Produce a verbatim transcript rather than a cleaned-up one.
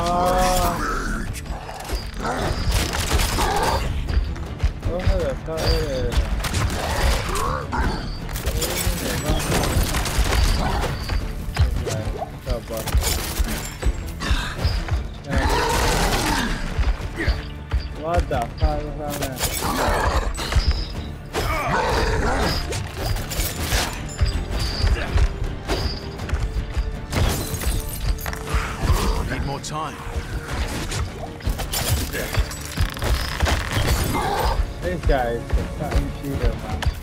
Oh, هذا كائن. What the fuck is that? Need more time. This guy is a fucking cheater, man.